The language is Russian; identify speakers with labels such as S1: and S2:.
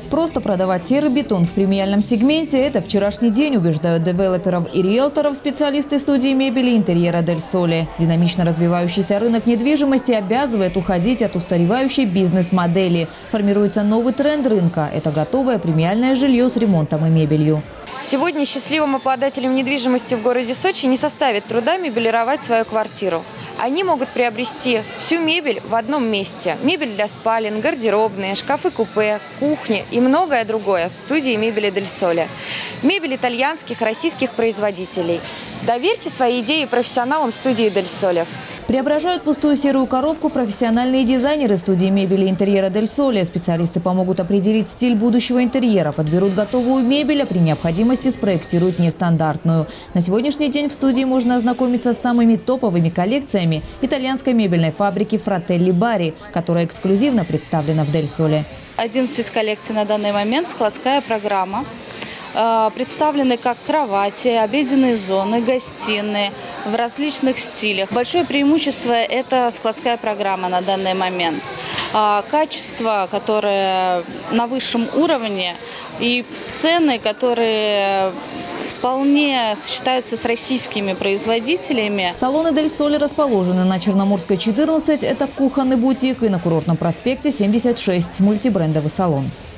S1: Просто продавать серый бетон в премиальном сегменте – это вчерашний день, убеждают девелоперов и риэлторов специалисты студии мебели интерьера Дель Соле. Динамично развивающийся рынок недвижимости обязывает уходить от устаревающей бизнес-модели. Формируется новый тренд рынка – это готовое премиальное жилье с ремонтом и мебелью.
S2: Сегодня счастливым обладателям недвижимости в городе Сочи не составит труда мебелировать свою квартиру. Они могут приобрести всю мебель в одном месте. Мебель для спален, гардеробные, шкафы-купе, кухни и многое другое в студии мебели Дель Соле. Мебель итальянских, российских производителей. Доверьте свои идеи профессионалам студии Дель Соле.
S1: Преображают пустую серую коробку профессиональные дизайнеры студии мебели и интерьера Дель Соле. Специалисты помогут определить стиль будущего интерьера, подберут готовую мебель, а при необходимости спроектируют нестандартную. На сегодняшний день в студии можно ознакомиться с самыми топовыми коллекциями итальянской мебельной фабрики Fratelli Bari, которая эксклюзивно представлена в Дель Соле.
S3: 11 коллекций на данный момент, складская программа. Представлены как кровати, обеденные зоны, гостиные в различных стилях. Большое преимущество – это складская программа на данный момент. Качество, которое на высшем уровне, и цены, которые вполне сочетаются с российскими производителями.
S1: Салоны Дель Соле расположены на Черноморской, 14. Это кухонный бутик, и на Курортном проспекте 76 мультибрендовый салон.